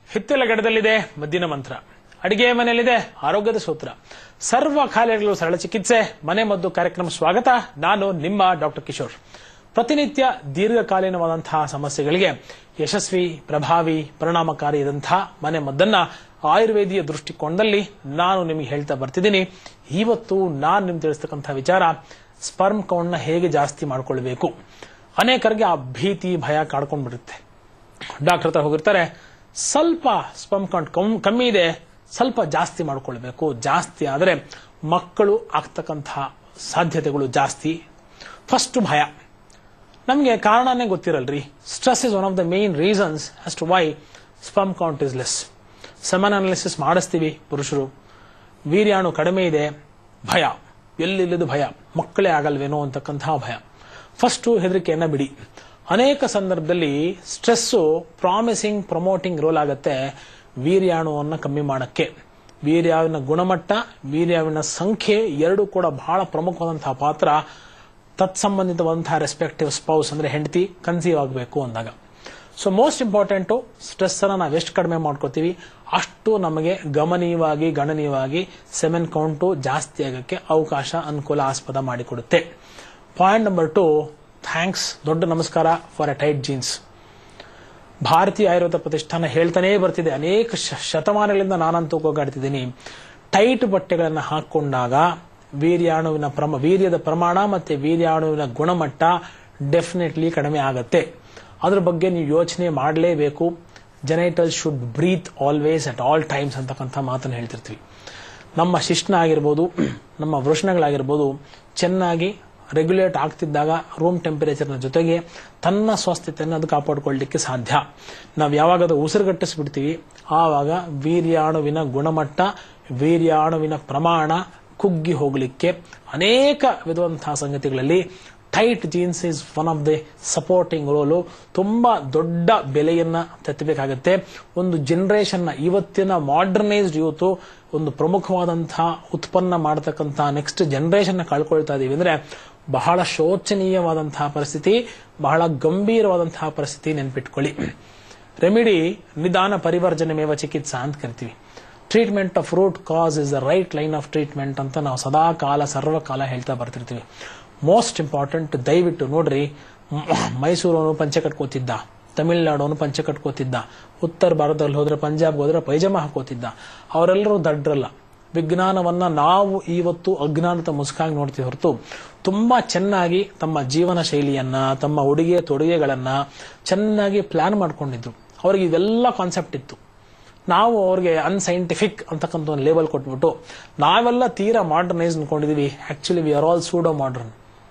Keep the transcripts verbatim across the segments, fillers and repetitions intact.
ಹಿತ್ತಿಲಗಡದಲ್ಲಿದೆ ಮದ್ದಿನ ಮಂತ್ರ, ಅಡಿಗೆ ಮನೆಯಲ್ಲಿದೆ ಆರೋಗ್ಯದ ಸೂತ್ರ, ಸರ್ವ ಕಾಯಿಲೆಗಳು ಸರಳ ಚಿಕಿತ್ಸೆ, ಮನೆ ಮದ್ದು ಕಾರ್ಯಕ್ರಮ ಸ್ವಾಗತ. ನಾನು ನಿಮ್ಮ ಡಾಕ್ಟರ್ ಕಿಶೋರ್. ಪ್ರತಿನಿತ್ಯ ದೀರ್ಘಕಾಲೀನವಾದಂತಹ ಸಮಸ್ಯೆಗಳಿಗೆ ಯಶಸ್ವಿ, ಪ್ರಭಾವಿ, ಪರಿಣಾಮಕಾರಿಯಾದಂತಹ ಮನೆ ಮದ್ದನ್ನ ಆಯುರ್ವೇದಿಯ ದೃಷ್ಟಿಕೋನದಲ್ಲಿ ನಾನು ನಿಮಗೆ ಹೇಳ್ತಾ ಬರ್ತಿದ್ದೀನಿ. ಇವತ್ತು ನಾನು ನಿಮ್ಗೆ ತಿಳಿಸ್ತಕ್ಕಂತಹ ವಿಚಾರ, ಸ್ಪರ್ಮ್ ಕೌಂಟ್ ನ ಹೇಗೆ ಜಾಸ್ತಿ ಮಾಡ್ಕೊಳ್ಬೇಕು. ಅನೇಕರಿಗೆ ಆ ಭೀತಿ, ಭಯ ಕಾಡ್ಕೊಂಡ್ಬಿಡುತ್ತೆ. ಡಾಕ್ಟರ್ ಹತ್ರ ಹೋಗಿರ್ತಾರೆ, ಸ್ವಲ್ಪ ಸ್ಪರ್ಮ್ ಕೌಂಟ್ ಕಮ್ಮಿ ಇದೆ, ಸ್ವಲ್ಪ ಜಾಸ್ತಿ ಮಾಡ್ಕೊಳ್ಬೇಕು. ಜಾಸ್ತಿ ಆದರೆ ಮಕ್ಕಳು ಆಗ್ತಕ್ಕಂತಹ ಸಾಧ್ಯತೆಗಳು ಜಾಸ್ತಿ. ಫಸ್ಟ್ ಭಯ. ನಮಗೆ ಕಾರಣನೇ ಗೊತ್ತಿರಲ್ರಿ. Stress is one of the main reasons as to why sperm count is less. Semen analysis ಮಾಡಿಸ್ತೀವಿ ಪುರುಷರು, ವೀರ್ಯಾಣು ಕಡಿಮೆ ಇದೆ, ಭಯ, ಎಲ್ಲಿಲ್ಲದ ಭಯ, ಮಕ್ಕಳೇ ಆಗಲ್ವೇನೋ ಅಂತಕ್ಕಂತಹ ಭಯ. ಫಸ್ಟ್ ಹೆದರಿಕೆಯನ್ನ ಬಿಡಿ. ಅನೇಕ ಸಂದರ್ಭದಲ್ಲಿ ಸ್ಟ್ರೆಸ್ಸು ಪ್ರಾಮಿಸಿಂಗ್, ಪ್ರಮೋಟಿಂಗ್ ರೋಲ್ ಆಗುತ್ತೆ ವೀರ್ಯಾಣುವನ್ನು ಕಮ್ಮಿ ಮಾಡಕ್ಕೆ. ವೀರ್ಯಾವಿನ ಗುಣಮಟ್ಟ, ವೀರ್ಯಾವಿನ ಸಂಖ್ಯೆ ಎರಡು ಕೂಡ ಬಹಳ ಪ್ರಮುಖವಾದಂತಹ ಪಾತ್ರ ತತ್ಸಂಬಂಧಿತವಾದಂತಹ ರೆಸ್ಪೆಕ್ಟಿವ್ ಸ್ಪೌಸ್ ಅಂದ್ರೆ ಹೆಂಡತಿ ಕನ್ಸೀವ್ ಆಗಬೇಕು ಅಂದಾಗ. ಸೊ ಮೋಸ್ಟ್ ಇಂಪಾರ್ಟೆಂಟು, ಸ್ಟ್ರೆಸ್ ಅನ್ನ ನಾವು ಎಷ್ಟು ಕಡಿಮೆ ಮಾಡ್ಕೋತೀವಿ ಅಷ್ಟು ನಮಗೆ ಗಮನೀಯವಾಗಿ, ಗಣನೀಯವಾಗಿ ಸೆಮೆನ್ ಕೌಂಟು ಜಾಸ್ತಿ ಆಗಕ್ಕೆ ಅವಕಾಶ, ಅನುಕೂಲ, ಆಸ್ಪದ ಮಾಡಿಕೊಡುತ್ತೆ. ಪಾಯಿಂಟ್ ನಂಬರ್ ಟು, ಥ್ಯಾಂಕ್ಸ್, ದೊಡ್ಡ ನಮಸ್ಕಾರ ಫಾರ್ ಎ ಟೈಟ್ ಜೀನ್ಸ್. ಭಾರತೀಯ ಆಯುರ್ವೇದ ಪ್ರತಿಷ್ಠಾನ ಹೇಳ್ತಾನೇ ಬರ್ತಿದೆ, ಅನೇಕ ಶತಮಾನಗಳಿಂದ ನಾನಂತೂ ಹೋಗಾಡ್ತಿದ್ದೀನಿ, ಟೈಟ್ ಬಟ್ಟೆಗಳನ್ನು ಹಾಕೊಂಡಾಗ ವೀರ್ಯಾಣುವಿನ ಪ್ರಮ ವೀರ್ಯದ ಪ್ರಮಾಣ ಮತ್ತೆ ವೀರ್ಯಾಣುವಿನ ಗುಣಮಟ್ಟ ಡೆಫಿನೆಟ್ಲಿ ಕಡಿಮೆ ಆಗತ್ತೆ. ಅದ್ರ ಬಗ್ಗೆ ನೀವು ಯೋಚನೆ ಮಾಡಲೇಬೇಕು. Genital should breathe always at all times ಅಂತಕ್ಕಂಥ ಮಾತನ್ನು ಹೇಳ್ತಿರ್ತೀವಿ. ನಮ್ಮ ಶಿಶ್ನ ಆಗಿರ್ಬೋದು, ನಮ್ಮ ವೃಷಣಗಳಾಗಿರ್ಬೋದು ಚೆನ್ನಾಗಿ ರೆಗ್ಯುಲೇಟ್ ಆಗ್ತಿದ್ದಾಗ ರೂಮ್ ಟೆಂಪರೇಚರ್ನ ಜೊತೆಗೆ ತನ್ನ ಸ್ವಸ್ಥತೆಯನ್ನು ಅದು ಕಾಪಾಡಿಕೊಳ್ಳಲಿಕ್ಕೆ ಸಾಧ್ಯ. ನಾವು ಯಾವಾಗ ಅದು ಉಸಿರುಗಟ್ಟಿಸ್ಬಿಡ್ತೀವಿ ಆವಾಗ ವೀರ್ಯಾಣುವಿನ ಗುಣಮಟ್ಟ, ವೀರ್ಯಾಣುವಿನ ಪ್ರಮಾಣ ಕುಗ್ಗಿ ಹೋಗಲಿಕ್ಕೆ ಅನೇಕ ವಿಧವಂತಹ ಸಂಗತಿಗಳಲ್ಲಿ tight jeans is one of the supporting role. ತುಂಬಾ ದೊಡ್ಡ ಬೆಲೆಯನ್ನ ತೆತ್ತಬೇಕಾಗತ್ತೆ. ಒಂದು ಜನರೇಷನ್ನ, ಇವತ್ತಿನ ಮಾಡರ್ನೈಸ್ಡ್ ಯೂತ್ ಒಂದು ಪ್ರಮುಖವಾದಂತಹ ಉತ್ಪನ್ನ ಮಾಡತಕ್ಕಂತಹ ನೆಕ್ಸ್ಟ್ ಜನರೇಷನ್ ಕಳ್ಕೊಳ್ತಾ ಇದೀವಿ ಅಂದ್ರೆ ಬಹಳ ಶೋಚನೀಯವಾದಂತಹ ಪರಿಸ್ಥಿತಿ, ಬಹಳ ಗಂಭೀರವಾದಂತಹ ಪರಿಸ್ಥಿತಿ. ನೆನ್ಪಿಟ್ಕೊಳ್ಳಿ. ರೆಮಿಡಿ ನಿಧಾನ ಪರಿವರ್ಜನೆ ಮೇವ ಚಿಕಿತ್ಸಾ ಅಂತ ಕರಿತೀವಿ. Treatment of root cause is the right line of treatment ಅಂತ ನಾವು ಸದಾ ಕಾಲ ಸರ್ವಕಾಲ ಹೇಳ್ತಾ ಬರ್ತಿರ್ತೀವಿ. ಮೋಸ್ಟ್ ಇಂಪಾರ್ಟೆಂಟ್, ದಯವಿಟ್ಟು ನೋಡ್ರಿ, ಮೈಸೂರವನು ಪಂಚೆ ಕಟ್ಕೋತಿದ್ದ, ತಮಿಳುನಾಡವನು ಪಂಚೆ ಕಟ್ಕೋತಿದ್ದ, ಉತ್ತರ ಭಾರತದಲ್ಲಿ ಹೋದ್ರೆ ಪಂಜಾಬ್ ಹೋದ್ರೆ ಪೈಜಾಮ ಹಾಕೋತಿದ್ದ. ಅವರೆಲ್ಲರೂ ದಡ್ರಲ್ಲ. ವಿಜ್ಞಾನವನ್ನ ನಾವು ಇವತ್ತು ಅಜ್ಞಾನದ ಮುಸುಕಾಗಿ ನೋಡ್ತೀವಿ ಹೊರತು ತುಂಬಾ ಚೆನ್ನಾಗಿ ತಮ್ಮ ಜೀವನ ಶೈಲಿಯನ್ನ, ತಮ್ಮ ಉಡುಗೆ ತೊಡುಗೆಗಳನ್ನ ಚೆನ್ನಾಗಿ ಪ್ಲಾನ್ ಮಾಡ್ಕೊಂಡಿದ್ರು. ಅವ್ರಿಗೆ ಇವೆಲ್ಲ ಕಾನ್ಸೆಪ್ಟ್ ಇತ್ತು. ನಾವು ಅವ್ರಿಗೆ ಅನ್ಸೈಂಟಿಫಿಕ್ ಅಂತಕ್ಕಂಥ ಒಂದು ಲೇಬಲ್ ಕೊಟ್ಬಿಟ್ಟು ನಾವೆಲ್ಲ ತೀರಾ ಮಾಡರ್ನೈಸ್ ಅನ್ಕೊಂಡಿದೀವಿ. Actually we are all pseudo modern.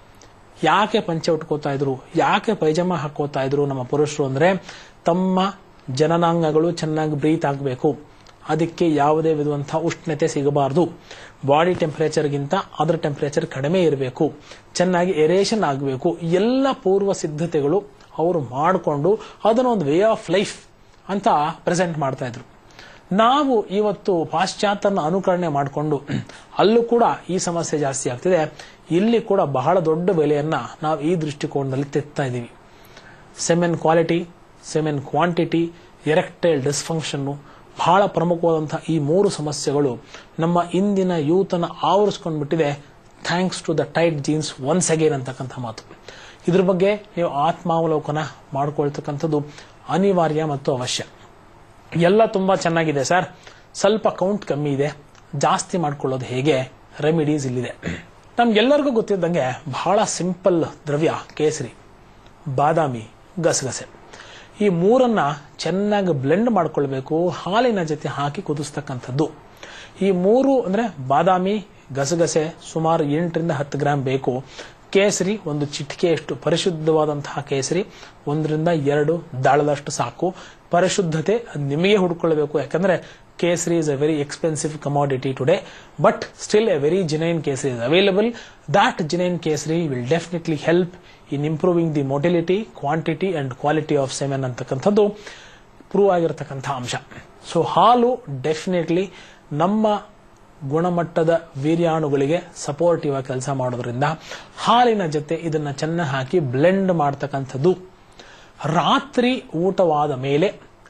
ಯಾಕೆ ಪಂಚೆ ಉಟ್ಕೋತಾ ಇದ್ರು, ಯಾಕೆ ಪೈಜಾಮ ಹಾಕೋತಾ ಇದ್ರು ನಮ್ಮ ಪುರುಷರು ಅಂದ್ರೆ ತಮ್ಮ ಜನನಾಂಗಗಳು ಚೆನ್ನಾಗಿ ಬ್ರೀತ್ ಆಗಬೇಕು, ಅದಕ್ಕೆ ಯಾವುದೇ ವಿಧವಂತಹ ಉಷ್ಣತೆ ಸಿಗಬಾರದು, ಬಾಡಿ ಟೆಂಪರೇಚರ್ಗಿಂತ ಅದರ ಟೆಂಪರೇಚರ್ ಕಡಿಮೆ ಇರಬೇಕು, ಚೆನ್ನಾಗಿ ಎರೇಷನ್ ಆಗಬೇಕು. ಎಲ್ಲ ಪೂರ್ವ ಸಿದ್ಧತೆಗಳು ಅವರು ಮಾಡಿಕೊಂಡು ಅದನ್ನ ಒಂದು ವೇ ಆಫ್ ಲೈಫ್ ಅಂತ ಪ್ರೆಸೆಂಟ್ ಮಾಡ್ತಾ ಇದ್ರು. ನಾವು ಇವತ್ತು ಪಾಶ್ಚಾತ್ಯನ ಅನುಕರಣೆ ಮಾಡಿಕೊಂಡು ಅಲ್ಲೂ ಕೂಡ ಈ ಸಮಸ್ಯೆ ಜಾಸ್ತಿ ಆಗ್ತಿದೆ. ಇಲ್ಲಿ ಕೂಡ ಬಹಳ ದೊಡ್ಡ ಬೆಲೆಯನ್ನ ನಾವು ಈ ದೃಷ್ಟಿಕೋನದಲ್ಲಿ ತೆತ್ತಾ ಇದ್ದೀವಿ. Semen quality, semen quantity, erectile dysfunction, ಬಹಳ ಪ್ರಮುಖವಾದಂತಹ ಈ ಮೂರು ಸಮಸ್ಯೆಗಳು ನಮ್ಮ ಇಂದಿನ ಯೂತನ ಆವರಿಸ್ಕೊಂಡ್ಬಿಟ್ಟಿದೆ. Thanks to the tight jeans once again ಅಂತಕ್ಕಂಥ ಮಾತು. ಇದ್ರ ಬಗ್ಗೆ ನೀವು ಆತ್ಮಾವಲೋಕನ ಮಾಡ್ಕೊಳ್ತಕ್ಕಂಥದ್ದು ಅನಿವಾರ್ಯ ಮತ್ತು ಅವಶ್ಯ. ಎಲ್ಲ ತುಂಬಾ ಚೆನ್ನಾಗಿದೆ ಸರ್, ಸ್ವಲ್ಪ ಕೌಂಟ್ ಕಮ್ಮಿ ಇದೆ, ಜಾಸ್ತಿ ಮಾಡ್ಕೊಳ್ಳೋದು ಹೇಗೆ? ರೆಮಿಡೀಸ್ ಇಲ್ಲಿದೆ. ನಮ್ಗೆಲ್ಲರಿಗೂ ಗೊತ್ತಿದ್ದಂಗೆ ಬಹಳ ಸಿಂಪಲ್ ದ್ರವ್ಯ ಕೇಸರಿ, ಬಾದಾಮಿ, ಗಸಗಸೆ. ಈ ಮೂರನ್ನ ಚೆನ್ನಾಗಿ ಬ್ಲೆಂಡ್ ಮಾಡ್ಕೊಳ್ಬೇಕು, ಹಾಲಿನ ಜೊತೆ ಹಾಕಿ ಕುದಿಸ್ತಕ್ಕಂಥದ್ದು. ಈ ಮೂರು ಅಂದ್ರೆ ಬಾದಾಮಿ, ಗಸಗಸೆ ಸುಮಾರು ಎಂಟರಿಂದ ಹತ್ತು ಗ್ರಾಂ ಬೇಕು. ಕೇಸರಿ ಒಂದು ಚಿಟಿಕೆಯಷ್ಟು, ಪರಿಶುದ್ಧವಾದಂತಹ ಕೇಸರಿ ಒಂದರಿಂದ ಎರಡು ದಾಳದಷ್ಟು ಸಾಕು. ಪರಿಶುದ್ಧತೆ ನಿಮಗೆ ಹುಡ್ಕೊಳ್ಬೇಕು, ಯಾಕಂದ್ರೆ ಕೇಸರಿ is a very expensive commodity today, but still a very genuine ಕೇಸರಿ ಇಸ್ ಅವೈಲಬಲ್. ದಟ್ ಜಿನೈನ್ ಕೇಸರಿ will definitely help in improving the motility, quantity and quality of semen ಅಂತಕ್ಕಂಥದ್ದು ಪ್ರೂವ್ ಆಗಿರತಕ್ಕಂಥ ಅಂಶ. ಸೊ ಹಾಲು ಡೆಫಿನೆಟ್ಲಿ ನಮ್ಮ ಗುಣಮಟ್ಟದ ವೀರ್ಯಾಣುಗಳಿಗೆ ಸಪೋರ್ಟಿವ್ ಆಗಿ ಕೆಲಸ ಮಾಡೋದ್ರಿಂದ ಹಾಲಿನ ಜೊತೆ ಇದನ್ನ ಚೆನ್ನಾಗಿ ಹಾಕಿ ಬ್ಲೆಂಡ್ ಮಾಡ್ತಕ್ಕಂಥದ್ದು. ರಾತ್ರಿ ಊಟವಾದ ಮೇಲೆ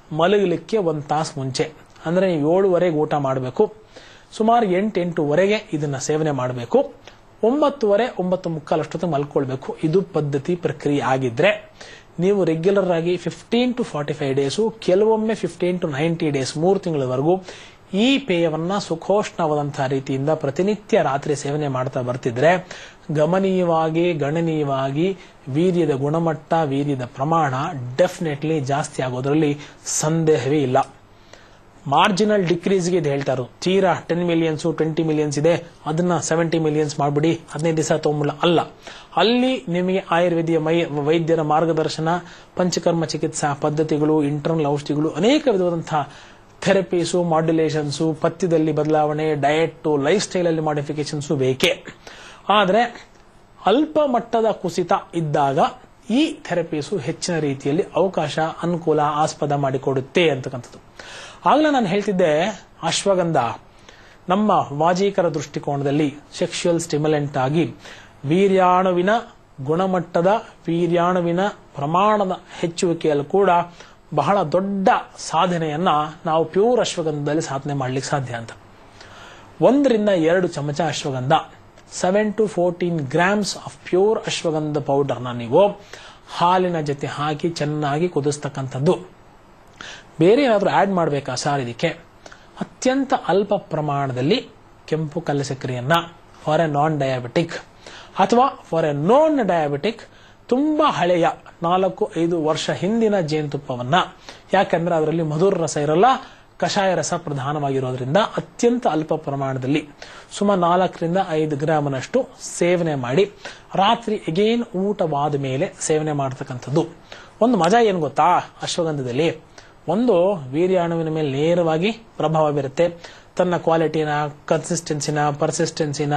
ಮಲಗಲಿಕ್ಕೆ ಒಂದು ತಾಸು ಮುಂಚೆ, ಅಂದ್ರೆ ನೀವು ಏಳುವರೆಗೆ ಊಟ ಮಾಡಬೇಕು. ಸುಮಾರು ಎಂಟು ಎಂಟುವರೆಗೆ ಇದನ್ನ ಸೇವನೆ ಮಾಡಬೇಕು. ಒಂಬತ್ತುವರೆ ಒಂಬತ್ತು ಮುಕ್ಕಾಲು ಅಷ್ಟೊತ್ತಿಗೆ ಮಲ್ಕೊಳ್ಬೇಕು. ಇದು ಪದ್ಧತಿ ಪ್ರಕ್ರಿಯೆ ಆಗಿದ್ರೆ ನೀವು ರೆಗ್ಯುಲರ್ ಆಗಿ fifteen to forty five days, ಕೆಲವೊಮ್ಮೆ ಫಿಫ್ಟೀನ್ ಟು ನೈಂಟಿ ಡೇಸ್, ಮೂರು ತಿಂಗಳವರೆಗೂ ಈ ಪೇಯವನ್ನ ಸುಖೋಷ್ಣವಾದಂತಹ ರೀತಿಯಿಂದ ಪ್ರತಿನಿತ್ಯ ರಾತ್ರಿ ಸೇವನೆ ಮಾಡ್ತಾ ಬರ್ತಿದ್ರೆ ಗಮನೀಯವಾಗಿ ಗಣನೀಯವಾಗಿ ವೀರ್ಯದ ಗುಣಮಟ್ಟ, ವೀರ್ಯದ ಪ್ರಮಾಣ ಡೆಫಿನೆಟ್ಲಿ ಜಾಸ್ತಿ ಆಗೋದ್ರಲ್ಲಿ ಸಂದೇಹವೇ ಇಲ್ಲ. ಮಾರ್ಜಿನಲ್ ಡಿಕ್ರೀಸ್ಗೆ ಇದು ಹೇಳ್ತಾ ಇರೋದು. ತೀರಾ ಟೆನ್ ಮಿಲಿಯನ್ಸ್ ಟ್ವೆಂಟಿ ಮಿಲಿಯನ್ಸ್ ಇದೆ, ಅದನ್ನ ಸೆವೆಂಟಿ ಮಿಲಿಯನ್ಸ್ ಮಾಡ್ಬಿಡಿ, ಹದಿನೈದು ದಿವಸ ತಗೊಂಬಿಡ ಅಲ್ಲ. ಅಲ್ಲಿ ನಿಮಗೆ ಆಯುರ್ವೇದಿಯ ಮೈ ವೈದ್ಯರ ಮಾರ್ಗದರ್ಶನ, ಪಂಚಕರ್ಮ ಚಿಕಿತ್ಸಾ ಪದ್ಧತಿಗಳು, ಇಂಟರ್ನಲ್ ಔಷಧಿಗಳು, ಅನೇಕ ವಿಧವಾದಂತಹ ಥೆರಪೀಸು, ಮಾಡ್ಯುಲೇಷನ್ಸು, ಪಥ್ಯದಲ್ಲಿ ಬದಲಾವಣೆ, ಡಯಟ್, ಲೈಫ್ ಸ್ಟೈಲ್ ಅಲ್ಲಿ ಮಾಡಿಫಿಕೇಶನ್ಸು ಬೇಕೇ. ಆದರೆ ಅಲ್ಪ ಮಟ್ಟದ ಕುಸಿತ ಇದ್ದಾಗ ಈ ಥೆರಪೀಸು ಹೆಚ್ಚಿನ ರೀತಿಯಲ್ಲಿ ಅವಕಾಶ, ಅನುಕೂಲ, ಆಸ್ಪದ ಮಾಡಿಕೊಡುತ್ತೆ ಅಂತಕ್ಕಂಥದ್ದು. ಆಗಲೇ ನಾನು ಹೇಳ್ತಿದ್ದೆ, ಅಶ್ವಗಂಧ ನಮ್ಮ ವಾಜೀಕರ ದೃಷ್ಟಿಕೋನದಲ್ಲಿ ಸೆಕ್ಷುಯಲ್ ಸ್ಟಿಮ್ಯುಲೆಂಟ್ ಆಗಿ ವೀರ್ಯಾಣುವಿನ ಗುಣಮಟ್ಟದ, ವೀರ್ಯಾಣುವಿನ ಪ್ರಮಾಣದ ಹೆಚ್ಚುವಿಕೆಯಲ್ಲೂ ಕೂಡ ಬಹಳ ದೊಡ್ಡ ಸಾಧನೆಯನ್ನ ನಾವು ಪ್ಯೂರ್ ಅಶ್ವಗಂಧದಲ್ಲಿ ಸಾಧನೆ ಮಾಡ್ಲಿಕ್ಕೆ ಸಾಧ್ಯ ಅಂತ. ಒಂದರಿಂದ ಎರಡು ಚಮಚ ashwagandha, seven to fourteen grams of pure ashwagandha ಪೌಡರ್ನ ನೀವು ಹಾಲಿನ ಜೊತೆ ಹಾಕಿ ಚೆನ್ನಾಗಿ ಕುದಿಸ್ತಕ್ಕಂಥದ್ದು. ಬೇರೆ ಏನಾದರೂ ಆಡ್ ಮಾಡಬೇಕಾ ಸಾರ್ ಇದಕ್ಕೆ? ಅತ್ಯಂತ ಅಲ್ಪ ಪ್ರಮಾಣದಲ್ಲಿ ಕೆಂಪು ಕಲ್ಲು ಸಕ್ಕರೆಯನ್ನ ಫಾರ್ ಎ ನಾನ್ ಡಯಾಬಿಟಿಕ್ ಅಥವಾ ಫಾರ್ ಎ ನೋನ್ ಡಯಾಬಿಟಿಕ್ ತುಂಬಾ ಹಳೆಯ ನಾಲ್ಕು ಐದು ವರ್ಷ ಹಿಂದಿನ ಜೇನುತುಪ್ಪವನ್ನ, ಯಾಕಂದ್ರೆ ಅದರಲ್ಲಿ ಮಧುರ ರಸ ಇರಲ್ಲ, ಕಷಾಯ ರಸ ಪ್ರಧಾನವಾಗಿರೋದ್ರಿಂದ ಅತ್ಯಂತ ಅಲ್ಪ ಪ್ರಮಾಣದಲ್ಲಿ ಸುಮಾರು ನಾಲ್ಕರಿಂದ ಐದು ಗ್ರಾಮ್ನಷ್ಟು ಸೇವನೆ ಮಾಡಿ ರಾತ್ರಿ ಎಗೇನ್ ಊಟವಾದ ಮೇಲೆ ಸೇವನೆ ಮಾಡತಕ್ಕಂಥದ್ದು. ಒಂದು ಮಜಾ ಏನು ಗೊತ್ತಾ ಅಶ್ವಗಂಧದಲ್ಲಿ? ಒಂದು, ವೀರ್ಯಾಣುವಿನ ಮೇಲೆ ನೇರವಾಗಿ ಪ್ರಭಾವ ಬೀರುತ್ತೆ. ತನ್ನ ಕ್ವಾಲಿಟಿನ, ಕನ್ಸಿಸ್ಟೆನ್ಸಿನ, ಪರ್ಸಿಸ್ಟೆನ್ಸಿನ,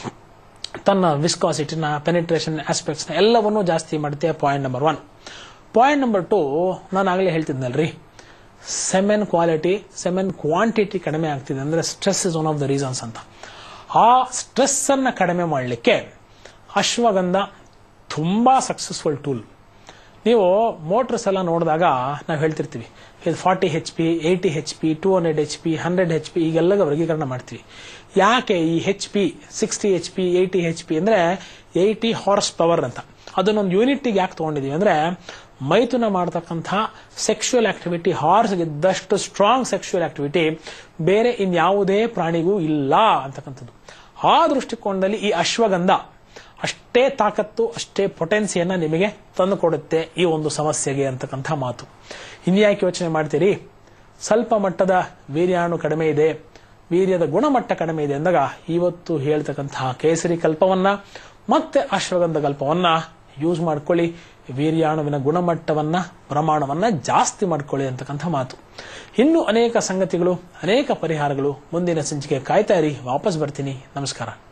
ತನ್ನ ವಿಸ್ಕಾಸಿಟಿನ, ಪೆನಿಟ್ರೇಷನ್ ಆಸ್ಪೆಕ್ಟ್ಸ್ ನ ಎಲ್ಲವನ್ನೂ ಜಾಸ್ತಿ ಮಾಡುತ್ತೆ. Point number one. Point number two, ನಾನು ಆಗಲೇ ಹೇಳ್ತಿದ್ನಲ್ರಿ, ಸೆಮೆನ್ ಕ್ವಾಲಿಟಿ, ಸೆಮೆನ್ ಕ್ವಾಂಟಿಟಿ ಕಡಿಮೆ ಆಗ್ತಿದೆ ಅಂದ್ರೆ stress is one of the reasons ಅಂತ. ಆ ಸ್ಟ್ರೆಸ್ ಅನ್ನ ಕಡಿಮೆ ಮಾಡಲಿಕ್ಕೆ ಅಶ್ವಗಂಧ ತುಂಬಾ ಸಕ್ಸಸ್ಫುಲ್ ಟೂಲ್. ನೀವು ಮೋಟರ್ಸ್ ಎಲ್ಲ ನೋಡಿದಾಗ ನಾವು ಹೇಳ್ತಿರ್ತೀವಿ, ಇದು forty H P, eighty H P, two hundred H P, hundred H P, ಈಗೆಲ್ಲ ವರ್ಗೀಕರಣ ಮಾಡ್ತೀವಿ. ಯಾಕೆ ಈ H P, sixty H P, eighty H P ಅಂದ್ರೆ ಏಯ್ಟಿ ಹಾರ್ಸ್ ಪವರ್ ಅಂತ. ಅದನ್ನೊಂದು ಯೂನಿಟ್ಗೆ ಯಾಕೆ ತಗೊಂಡಿದೀವಿ ಅಂದ್ರೆ, ಮೈಥುನ ಮಾಡತಕ್ಕಂತಹ ಸೆಕ್ಷುಯಲ್ ಆಕ್ಟಿವಿಟಿ ಹಾರ್ಸ್ ಇದ್ದಷ್ಟು ಸ್ಟ್ರಾಂಗ್ ಸೆಕ್ಷುಯಲ್ ಆಕ್ಟಿವಿಟಿ ಬೇರೆ ಇನ್ಯಾವುದೇ ಪ್ರಾಣಿಗೂ ಇಲ್ಲ ಅಂತಕ್ಕಂಥದ್ದು. ಆ ದೃಷ್ಟಿಕೋನದಲ್ಲಿ ಈ ಅಶ್ವಗಂಧ ಅಷ್ಟೇ ತಾಕತ್ತು, ಅಷ್ಟೇ ಪೊಟೆನ್ಸಿಯನ್ನ ನಿಮಗೆ ತಂದು ಕೊಡುತ್ತೆ ಈ ಒಂದು ಸಮಸ್ಯೆಗೆ ಅಂತಕ್ಕಂಥ ಮಾತು. ಇನ್ಯಾಕೆ ಯೋಚನೆ ಮಾಡ್ತೀರಿ? ಸ್ವಲ್ಪ ಮಟ್ಟದ ವೀರ್ಯಾಣು ಕಡಿಮೆ ಇದೆ, ವೀರ್ಯದ ಗುಣಮಟ್ಟ ಕಡಿಮೆ ಇದೆ ಅಂದಾಗ ಇವತ್ತು ಹೇಳ್ತಕ್ಕಂತಹ ಕೇಸರಿ ಕಲ್ಪವನ್ನ ಮತ್ತೆ ಅಶ್ವಗಂಧ ಕಲ್ಪವನ್ನ ಯೂಸ್ ಮಾಡ್ಕೊಳ್ಳಿ. ವೀರ್ಯಾಣುವಿನ ಗುಣಮಟ್ಟವನ್ನ, ಪ್ರಮಾಣವನ್ನ ಜಾಸ್ತಿ ಮಾಡ್ಕೊಳ್ಳಿ ಅಂತಕ್ಕಂಥ ಮಾತು. ಇನ್ನು ಅನೇಕ ಸಂಗತಿಗಳು, ಅನೇಕ ಪರಿಹಾರಗಳು ಮುಂದಿನ ಸಂಚಿಕೆ ಕಾಯ್ತಾ ಇರಿ. ವಾಪಸ್ ಬರ್ತೀನಿ. ನಮಸ್ಕಾರ.